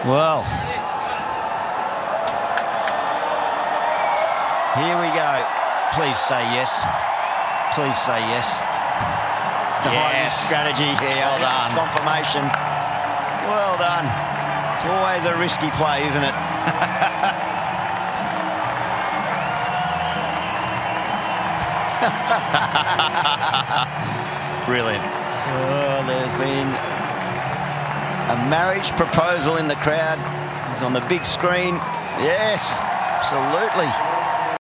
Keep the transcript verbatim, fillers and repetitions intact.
Well, here we go. Please say yes. Please say yes. It's a high risk strategy here. Well done. It's confirmation. Well done. It's always a risky play, isn't it? Brilliant. Oh, there's been a marriage proposal in the crowd. It's on the big screen. Yes, absolutely.